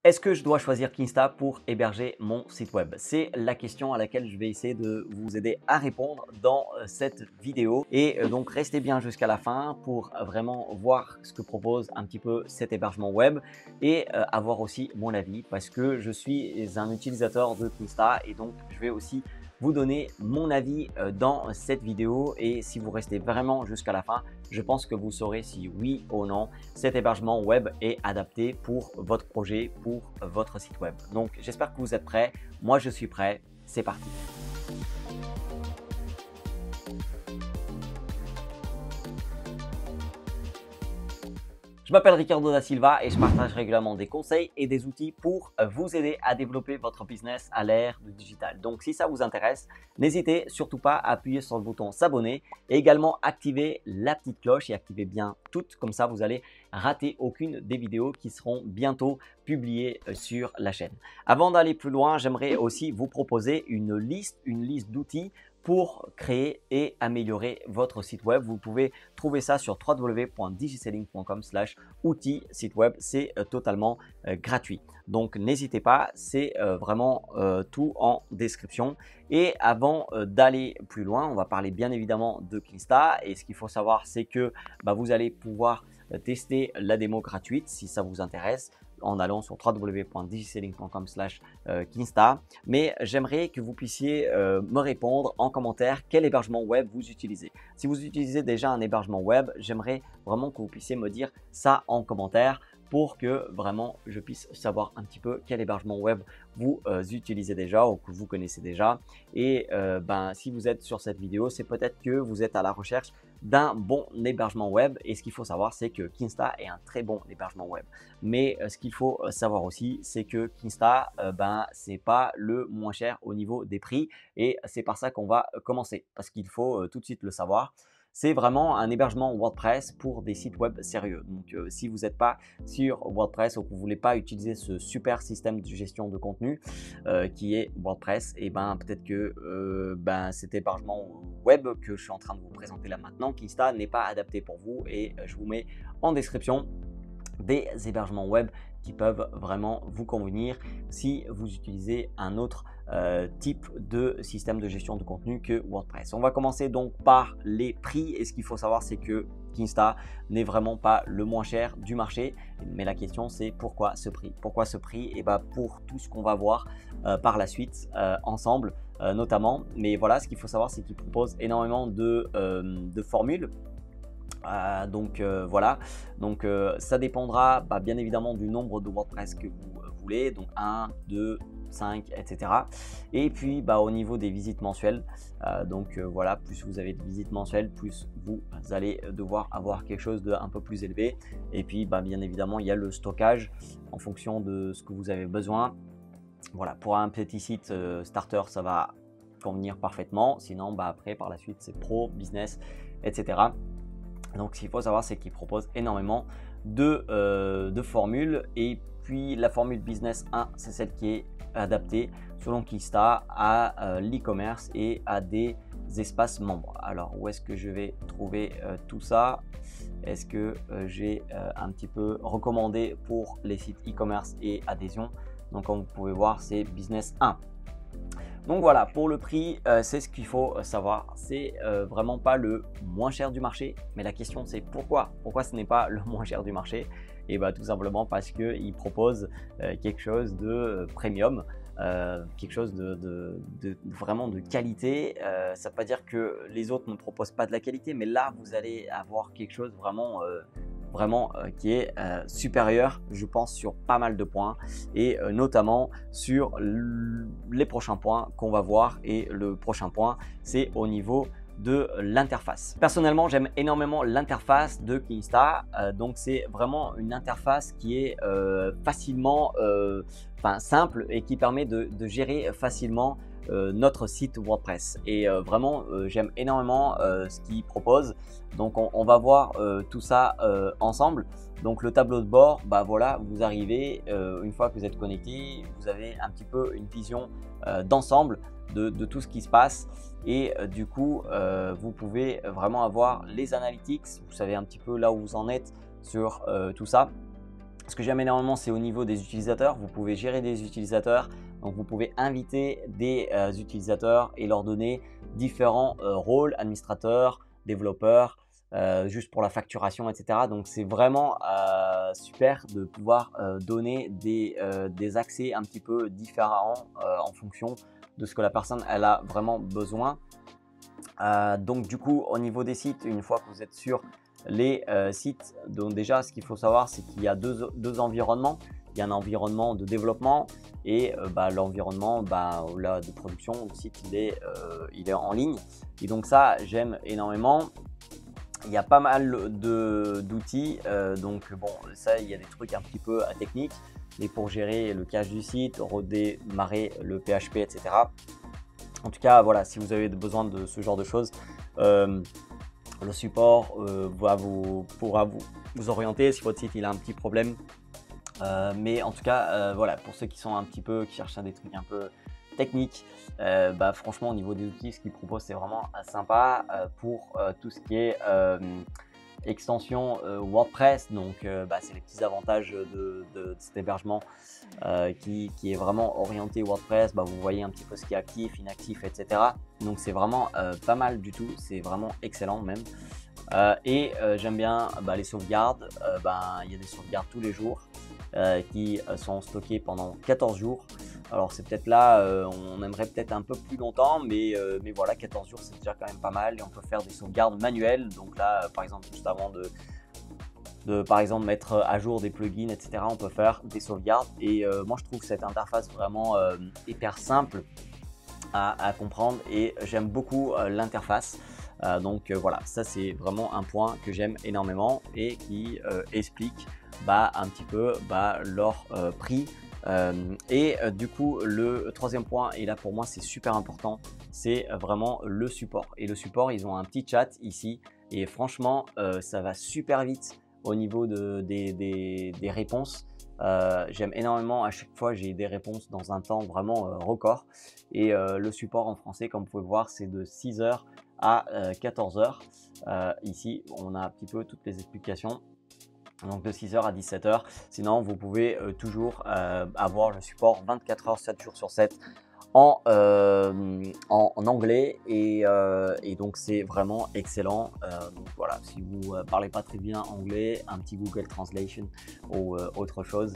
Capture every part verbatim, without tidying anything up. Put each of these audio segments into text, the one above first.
Est-ce que je dois choisir Kinsta pour héberger mon site web? C'est la question à laquelle je vais essayer de vous aider à répondre dans euh, cette vidéo. Et euh, donc, restez bien jusqu'à la fin pour vraiment voir ce que propose un petit peu cet hébergement web et euh, avoir aussi mon avis parce que je suis un utilisateur de Kinsta et donc je vais aussi vous donner mon avis euh, dans cette vidéo. Et si vous restez vraiment jusqu'à la fin, je pense que vous saurez si oui ou non cet hébergement web est adapté pour votre projet, pour votre site web. Donc j'espère que vous êtes prêts. Moi je suis prêt. C'est parti. Je m'appelle Ricardo da Silva et je partage régulièrement des conseils et des outils pour vous aider à développer votre business à l'ère du digital. Donc si ça vous intéresse, n'hésitez surtout pas à appuyer sur le bouton s'abonner et également activer la petite cloche et activez bien toutes, comme ça vous allez rater aucune des vidéos qui seront bientôt publiées sur la chaîne. Avant d'aller plus loin, j'aimerais aussi vous proposer une liste, une liste d'outils pour créer et améliorer votre site web. Vous pouvez trouver ça sur w w w point digiselling point com slash outils site web. C'est euh, totalement euh, gratuit. Donc n'hésitez pas, c'est euh, vraiment euh, tout en description. Et avant euh, d'aller plus loin, on va parler bien évidemment de Kinsta. Et ce qu'il faut savoir, c'est que bah, vous allez pouvoir euh, tester la démo gratuite si ça vous intéresse en allant sur w w w point digiselling point com slash Kinsta. Mais j'aimerais que vous puissiez euh, me répondre en commentaire quel hébergement web vous utilisez. Si vous utilisez déjà un hébergement web, j'aimerais vraiment que vous puissiez me dire ça en commentaire pour que vraiment je puisse savoir un petit peu quel hébergement web vous euh, utilisez déjà ou que vous connaissez déjà. Et euh, ben, si vous êtes sur cette vidéo, c'est peut-être que vous êtes à la recherche d'un bon hébergement web. Et ce qu'il faut savoir, c'est que Kinsta est un très bon hébergement web. Mais euh, ce qu'il faut savoir aussi, c'est que Kinsta, euh, ben, c'est pas le moins cher au niveau des prix. Et c'est par ça qu'on va commencer parce qu'il faut euh, tout de suite le savoir. C'est vraiment un hébergement WordPress pour des sites web sérieux. Donc, euh, si vous n'êtes pas sur WordPress ou que vous ne voulez pas utiliser ce super système de gestion de contenu euh, qui est WordPress, et ben peut-être que euh, ben, cet hébergement web que je suis en train de vous présenter là maintenant, Kinsta, n'est pas adapté pour vous. Et je vous mets en description des hébergements web qui peuvent vraiment vous convenir si vous utilisez un autre euh, type de système de gestion de contenu que WordPress. On va commencer donc par les prix et ce qu'il faut savoir, c'est que Kinsta n'est vraiment pas le moins cher du marché, mais la question c'est pourquoi ce prix? Pourquoi ce prix? Et bah pour tout ce qu'on va voir euh, par la suite euh, ensemble euh, notamment. Mais voilà, ce qu'il faut savoir, c'est qu'il propose énormément de, euh, de formules. Euh, donc euh, voilà, donc euh, ça dépendra bah, bien évidemment du nombre de WordPress que vous euh, voulez, donc un, deux, cinq, et cetera. Et puis bah, au niveau des visites mensuelles, euh, donc euh, voilà, plus vous avez de visites mensuelles, plus vous allez devoir avoir quelque chose d'un peu plus élevé. Et puis bah, bien évidemment, il y a le stockage en fonction de ce que vous avez besoin. Voilà, pour un petit site euh, starter, ça va convenir parfaitement. Sinon, bah, après par la suite, c'est pro, business, et cetera. Donc ce qu'il faut savoir, c'est qu'il propose énormément de, euh, de formules. Et puis la formule business un, c'est celle qui est adaptée selon Kinsta à euh, l'e-commerce et à des espaces membres. Alors où est-ce que je vais trouver euh, tout ça? Est-ce que euh, j'ai euh, un petit peu recommandé pour les sites e-commerce et adhésion? Donc comme vous pouvez voir, c'est business un. Donc voilà, pour le prix, euh, c'est ce qu'il faut savoir. C'est euh, vraiment pas le moins cher du marché, mais la question c'est pourquoi? Pourquoi ce n'est pas le moins cher du marché? Et bah tout simplement parce qu'il propose euh, quelque chose de premium, euh, quelque chose de, de, de vraiment de qualité. Euh, ça ne veut pas dire que les autres ne proposent pas de la qualité, mais là vous allez avoir quelque chose vraiment euh, vraiment euh, qui est euh, supérieur, je pense, sur pas mal de points et euh, notamment sur les prochains points qu'on va voir. Et le prochain point, c'est au niveau de l'interface. Personnellement, j'aime énormément l'interface de Kinsta. Euh, donc, c'est vraiment une interface qui est euh, facilement euh, enfin, simple et qui permet de, de gérer facilement Euh, notre site WordPress. Et euh, vraiment, euh, j'aime énormément euh, ce qu'il propose. Donc, on, on va voir euh, tout ça euh, ensemble. Donc, le tableau de bord, bah voilà, vous arrivez, euh, une fois que vous êtes connecté, vous avez un petit peu une vision euh, d'ensemble de, de tout ce qui se passe. Et euh, du coup, euh, vous pouvez vraiment avoir les analytics. Vous savez un petit peu là où vous en êtes sur euh, tout ça. Ce que j'aime énormément, c'est au niveau des utilisateurs. Vous pouvez gérer des utilisateurs. Donc, vous pouvez inviter des euh, utilisateurs et leur donner différents euh, rôles, administrateurs, développeurs, euh, juste pour la facturation, et cetera. Donc, c'est vraiment euh, super de pouvoir euh, donner des, euh, des accès un petit peu différents euh, en fonction de ce que la personne elle a vraiment besoin. Euh, donc, du coup, au niveau des sites, une fois que vous êtes sur les euh, sites, donc déjà, ce qu'il faut savoir, c'est qu'il y a deux, deux environnements. Il y a un environnement de développement et euh, bah, l'environnement bah, là, de production. Le site, il est, euh, il est en ligne. Et donc ça, j'aime énormément. Il y a pas mal d'outils. Euh, donc bon, ça, il y a des trucs un petit peu euh, techniques. Mais pour gérer le cache du site, redémarrer le P H P, et cetera. En tout cas, voilà, si vous avez besoin de ce genre de choses, euh, le support euh, va vous, pourra vous, vous orienter si votre site il a un petit problème. Euh, mais en tout cas, euh, voilà, pour ceux qui sont un petit peu, qui cherchent des trucs un peu techniques, euh, bah, franchement, au niveau des outils, ce qu'ils proposent, c'est vraiment euh, sympa euh, pour euh, tout ce qui est euh, extension euh, WordPress. Donc, euh, bah, c'est les petits avantages de, de, de cet hébergement euh, qui, qui est vraiment orienté WordPress. Bah, vous voyez un petit peu ce qui est actif, inactif, et cetera. Donc, c'est vraiment euh, pas mal du tout. C'est vraiment excellent même. Euh, et euh, j'aime bien bah, les sauvegardes. Euh, bah, il y a des sauvegardes tous les jours euh, qui euh, sont stockées pendant quatorze jours. Alors c'est peut-être là, euh, on aimerait peut-être un peu plus longtemps, mais, euh, mais voilà, quatorze jours c'est déjà quand même pas mal et on peut faire des sauvegardes manuelles. Donc là, euh, par exemple, juste avant de, de par exemple mettre à jour des plugins, et cetera, on peut faire des sauvegardes. Et euh, moi je trouve cette interface vraiment euh, hyper simple à, à comprendre et j'aime beaucoup euh, l'interface. Euh, donc euh, voilà, ça c'est vraiment un point que j'aime énormément et qui euh, explique bah, un petit peu bah, leur euh, prix. Euh, et euh, du coup, le troisième point, et là pour moi c'est super important, c'est vraiment le support. Et le support, ils ont un petit chat ici et franchement, euh, ça va super vite au niveau de, des, des, des réponses. Euh, j'aime énormément, à chaque fois j'ai des réponses dans un temps vraiment euh, record. Et euh, le support en français, comme vous pouvez le voir, c'est de six heures à euh, quatorze heures. Euh, ici, on a un petit peu toutes les explications. Donc de six heures à dix-sept heures. Sinon, vous pouvez euh, toujours euh, avoir le support vingt-quatre heures, sept jours sur sept en, euh, en, en anglais et, euh, et donc c'est vraiment excellent. Euh, donc voilà, si vous ne euh, parlez pas très bien anglais, un petit Google Translation ou euh, autre chose,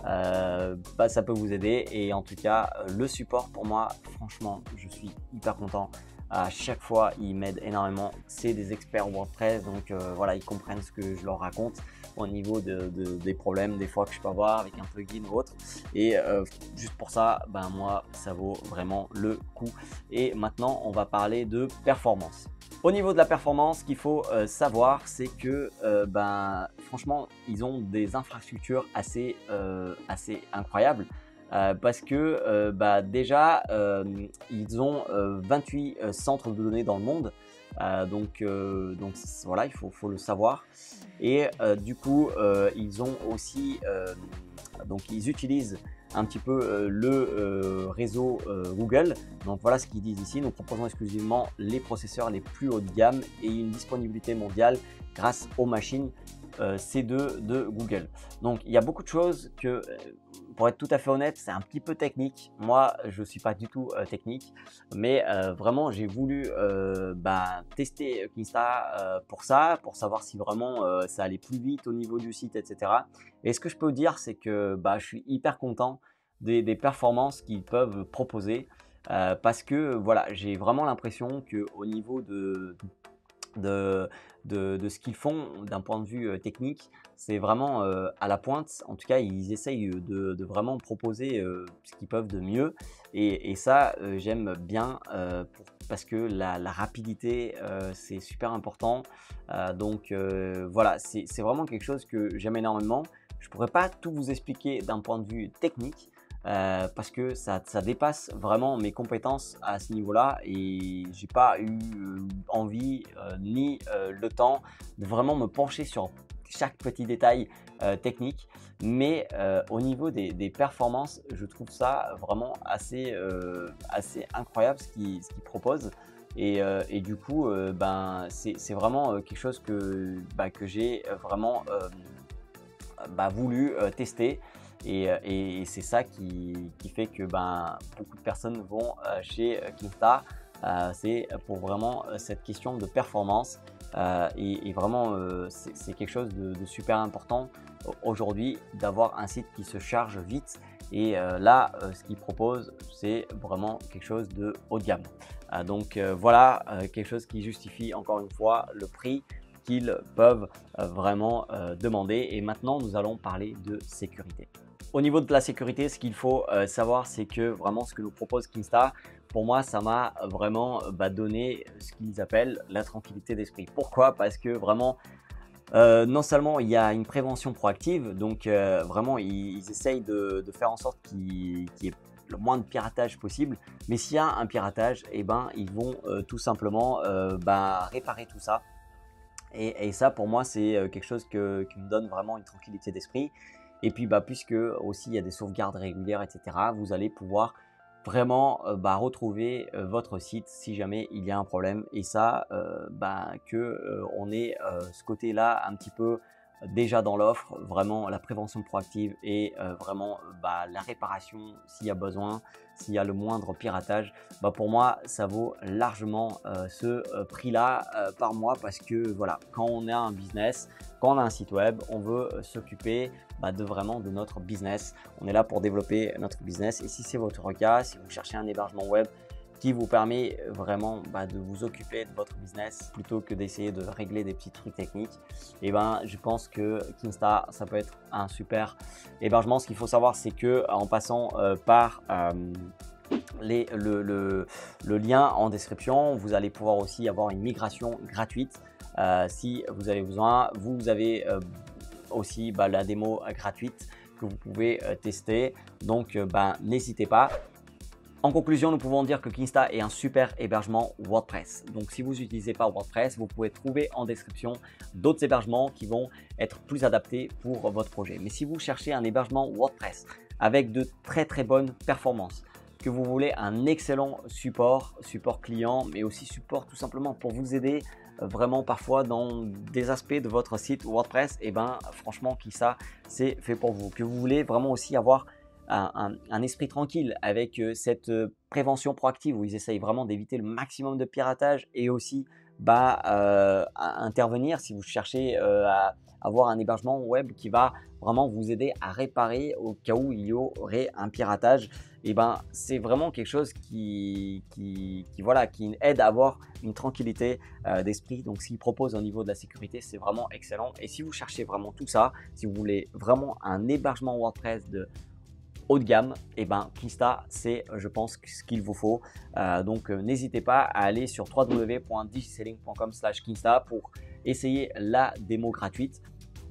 euh, bah, ça peut vous aider. Et en tout cas, euh, le support pour moi, franchement, je suis hyper content. À chaque fois, ils m'aident énormément. C'est des experts WordPress, donc euh, voilà, ils comprennent ce que je leur raconte au niveau de, de, des problèmes des fois que je peux avoir avec un plugin ou autre. Et euh, juste pour ça, ben moi, ça vaut vraiment le coup. Et maintenant, on va parler de performance. Au niveau de la performance, ce qu'il faut euh, savoir, c'est que euh, ben, franchement, ils ont des infrastructures assez, euh, assez incroyables. Euh, parce que euh, bah, déjà, euh, ils ont euh, vingt-huit euh, centres de données dans le monde. Euh, donc, euh, donc voilà, il faut, faut le savoir. Et euh, du coup, euh, ils ont aussi, euh, donc ils utilisent un petit peu euh, le euh, réseau euh, Google. Donc voilà ce qu'ils disent ici. Nous proposons exclusivement les processeurs les plus haut de gamme et une disponibilité mondiale grâce aux machines euh, C deux de Google. Donc il y a beaucoup de choses que, pour être tout à fait honnête, c'est un petit peu technique. Moi, je ne suis pas du tout euh, technique, mais euh, vraiment, j'ai voulu euh, bah, tester Kinsta euh, pour ça, pour savoir si vraiment euh, ça allait plus vite au niveau du site, et cetera. Et ce que je peux vous dire, c'est que bah, je suis hyper content des, des performances qu'ils peuvent proposer euh, parce que voilà, j'ai vraiment l'impression qu'au niveau de De, de, de ce qu'ils font d'un point de vue euh, technique, c'est vraiment euh, à la pointe. En tout cas, ils essayent de, de vraiment proposer euh, ce qu'ils peuvent de mieux. Et, et ça, euh, j'aime bien euh, pour, parce que la, la rapidité, euh, c'est super important. Euh, donc euh, voilà, c'est vraiment quelque chose que j'aime énormément. Je ne pourrais pas tout vous expliquer d'un point de vue technique. Euh, parce que ça, ça dépasse vraiment mes compétences à ce niveau-là et j'ai pas eu euh, envie euh, ni euh, le temps de vraiment me pencher sur chaque petit détail euh, technique, mais euh, au niveau des, des performances, je trouve ça vraiment assez, euh, assez incroyable ce qu'ils ce qu'ils proposent. Et, euh, et du coup, euh, ben, c'est vraiment quelque chose que, bah, que j'ai vraiment euh, bah, voulu euh, tester. Et, et c'est ça qui, qui fait que ben, beaucoup de personnes vont euh, chez Kinsta. Euh, c'est pour vraiment euh, cette question de performance. Euh, et, et vraiment, euh, c'est quelque chose de, de super important aujourd'hui d'avoir un site qui se charge vite. Et euh, là, euh, ce qu'ils proposent, c'est vraiment quelque chose de haut de gamme. Euh, donc euh, voilà, euh, quelque chose qui justifie encore une fois le prix qu'ils peuvent euh, vraiment euh, demander. Et maintenant, nous allons parler de sécurité. Au niveau de la sécurité, ce qu'il faut euh, savoir, c'est que vraiment ce que nous propose Kinsta, pour moi, ça m'a vraiment bah, donné ce qu'ils appellent la tranquillité d'esprit. Pourquoi? Parce que vraiment, euh, non seulement il y a une prévention proactive, donc euh, vraiment ils, ils essayent de, de faire en sorte qu'il y ait le moins de piratage possible. Mais s'il y a un piratage, eh ben, ils vont euh, tout simplement euh, bah, réparer tout ça. Et, et ça, pour moi, c'est quelque chose que, qui me donne vraiment une tranquillité d'esprit. Et puis, bah, puisque aussi il y a des sauvegardes régulières, et cetera, vous allez pouvoir vraiment euh, bah, retrouver euh, votre site si jamais il y a un problème. Et ça, euh, bah, que euh, on ait euh, ce côté-là un petit peu déjà dans l'offre, vraiment la prévention proactive et euh, vraiment bah, la réparation s'il y a besoin, s'il y a le moindre piratage, bah, pour moi ça vaut largement euh, ce euh, prix-là euh, par mois, parce que voilà, quand on a un business, quand on a un site web, on veut euh, s'occuper bah, de vraiment de notre business. On est là pour développer notre business, et si c'est votre cas, si vous cherchez un hébergement web qui vous permet vraiment bah, de vous occuper de votre business plutôt que d'essayer de régler des petits trucs techniques, et ben je pense que Kinsta, ça peut être un super hébergement. Ce qu'il faut savoir, c'est que en passant euh, par euh, les, le, le, le lien en description, vous allez pouvoir aussi avoir une migration gratuite euh, si vous avez besoin. Vous avez euh, aussi bah, la démo gratuite que vous pouvez euh, tester, donc euh, bah, n'hésitez pas. En conclusion, nous pouvons dire que Kinsta est un super hébergement WordPress. Donc, si vous n'utilisez pas WordPress, vous pouvez trouver en description d'autres hébergements qui vont être plus adaptés pour votre projet. Mais si vous cherchez un hébergement WordPress avec de très très bonnes performances, que vous voulez un excellent support, support client, mais aussi support tout simplement pour vous aider vraiment parfois dans des aspects de votre site WordPress, et ben franchement Kinsta, c'est fait pour vous. Que vous voulez vraiment aussi avoir Un, un, un esprit tranquille avec euh, cette euh, prévention proactive où ils essayent vraiment d'éviter le maximum de piratage, et aussi bah, euh, à intervenir si vous cherchez euh, à avoir un hébergement web qui va vraiment vous aider à réparer au cas où il y aurait un piratage. Et ben c'est vraiment quelque chose qui, qui, qui, voilà, qui aide à avoir une tranquillité euh, d'esprit. Donc, ce qu'ils proposent au niveau de la sécurité, c'est vraiment excellent. Et si vous cherchez vraiment tout ça, si vous voulez vraiment un hébergement WordPress de haut de gamme, et eh ben Kinsta, c'est je pense ce qu'il vous faut. Euh, donc euh, n'hésitez pas à aller sur w w w point digiselling point com slash kinsta pour essayer la démo gratuite.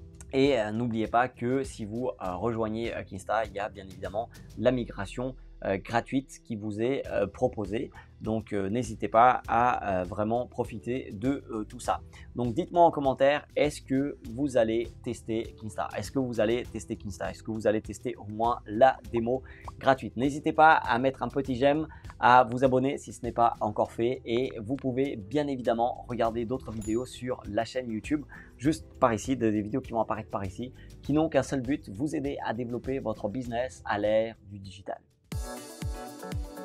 Et euh, n'oubliez pas que si vous euh, rejoignez euh, Kinsta, il y a bien évidemment la migration euh, gratuite qui vous est euh, proposée. Donc euh, n'hésitez pas à euh, vraiment profiter de euh, tout ça. Donc dites-moi en commentaire, est-ce que vous allez tester Kinsta? Est-ce que vous allez tester Kinsta? Est-ce que vous allez tester au moins la démo gratuite? N'hésitez pas à mettre un petit j'aime, à vous abonner si ce n'est pas encore fait, et vous pouvez bien évidemment regarder d'autres vidéos sur la chaîne YouTube, juste par ici, des vidéos qui vont apparaître par ici, qui n'ont qu'un seul but, vous aider à développer votre business à l'ère du digital.